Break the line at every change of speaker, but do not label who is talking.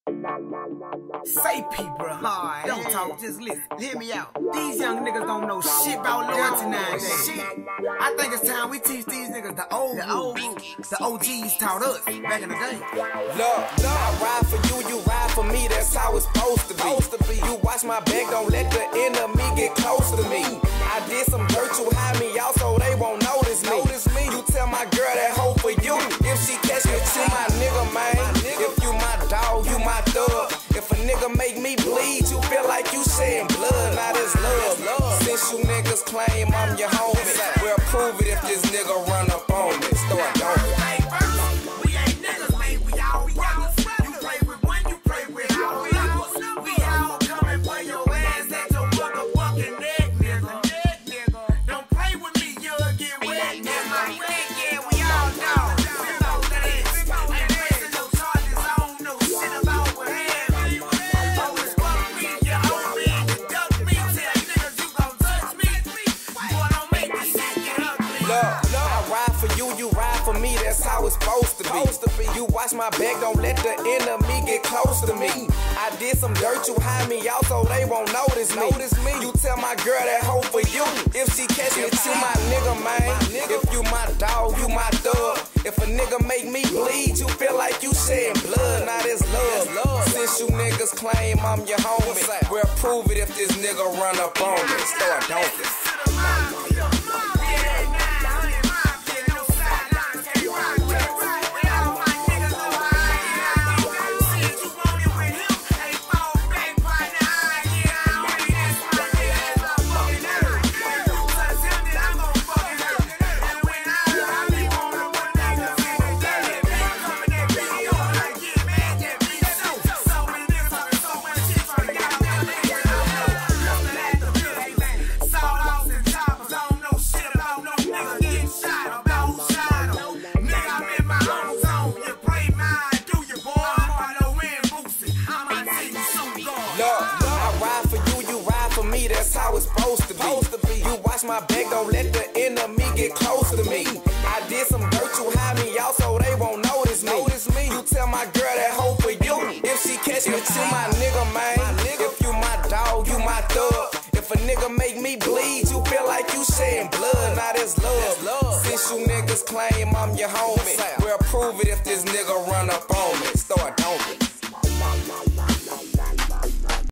Say people, alright. Don't talk, just listen. Hear me out. These young niggas don't know shit about loyalty nowadays. Shit. I think it's time we teach these niggas the OGs taught us back in the day.
Look, I ride for you, you ride for me. That's how it's supposed to be. You watch my back, don't let the enemy get close to me. I did some dirt, you hide me out so they won't notice me. You tell my girl that hoe for you. If she catch me, you my nigga, man. If you my dog, you my thug. If a nigga make me bleed, you feel like you shedding blood, not as love. Since you niggas claim I'm your homie, we'll prove it if this nigga run up on me. Start don't.
We ain't niggas, man. We all youngers. You play with one, you play with all youngers. We all coming for your ass at your motherfucking neck, nigga. Don't play with me, you'll get wet, nigga. Yeah, we all know. We know that it's ain't raising no charges. I don't know shit about what happened. Always fuck me, you owe me, you duck me. Tell niggas you gon' touch me. Boy, don't make this shit get ugly.
Look, I ride for you, you ride for me. That's how it's supposed to be. You watch my back, don't let the enemy get close to me. I did some dirt, you hide me out so they won't notice me. You tell my girl that hoe for you. If she catch me, you my nigga, man. If you my dog, you my thug. If a nigga make me bleed, you feel like you shedding blood, not as love. Since you niggas claim I'm your homie, we'll prove it if this nigga run up on me. Start don't. That's how it's supposed to be. You watch my back, don't let the enemy get close to me. I did some dirt, you hide me out so they won't notice me. You tell my girl that hoe for you. If she catch me, you my nigga, man. If you my dog, you my thug. If a nigga make me bleed, you feel like you shedding blood, not as love. Since you niggas claim I'm your homie, we'll prove it if this nigga run up on me. Start don't.